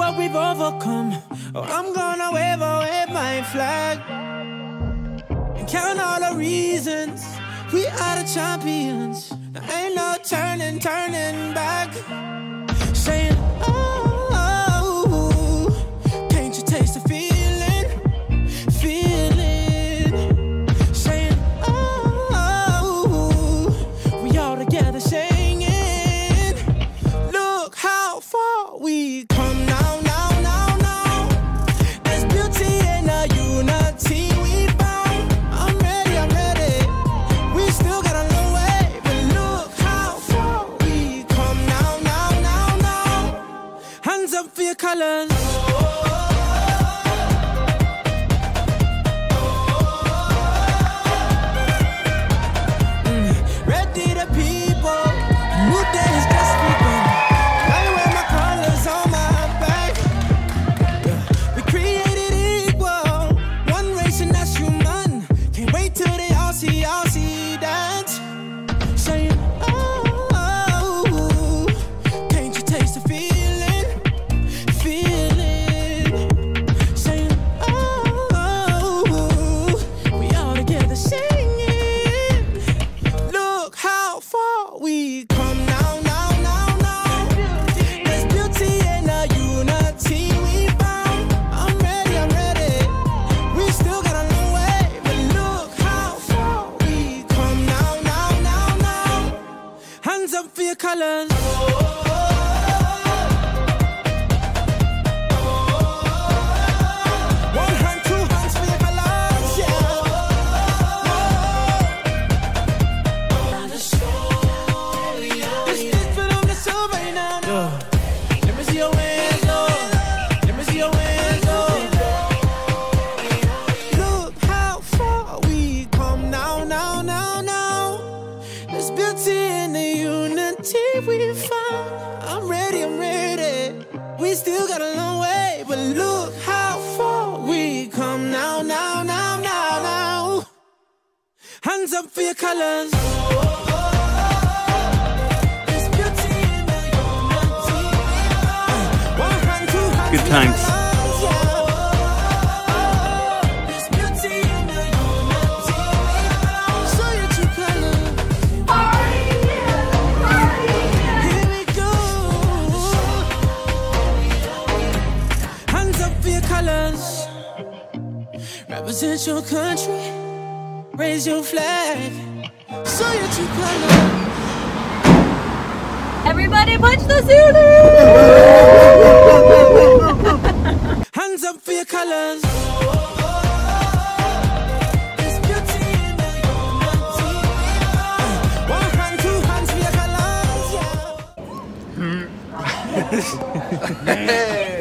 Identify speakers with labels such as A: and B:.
A: what we've overcome. Oh, I'm gonna wave my flag and count all the reasons we are the champions. There ain't no turning back. Saying, oh, can't you taste the feeling? Saying, oh, we all together singing. Look how far we come now. There's beauty in the unity we found. I'm ready. We still got a long way, but look how far we come now. Hands up for your colors. Ready the people, new day is just begun. I wear my colors on my back. We created equal, one race and that's human. Can't wait till they all see dance. Saying, oh, can't you taste the feeling? Saying, oh, we all together singing. Look how far we come now. There's beauty in the unity we found. I'm ready. We still got a long way, but look how far we come now. Hands up for your colors. One hand, two hands for your colors, yeah. This fit on the soul right now. Let me see your hands, Lord. Let me see your hands, Lord. Look how far we come now. There's beauty in the unity we found. I'm ready. We still got a long way, but look how far we come now. Hands up for your colors. There's beauty in the unity. One hand, two hands.
B: Good times.
A: There's beauty in the unity. Show your true colors. Here we go. Hands up for your colors. Represent your country. Raise your flag. Show your true colors.
C: Everybody punch the Zulu!
A: Hands up for your colors. There's beauty in the unity. One hand, two hands for your colors, yeah.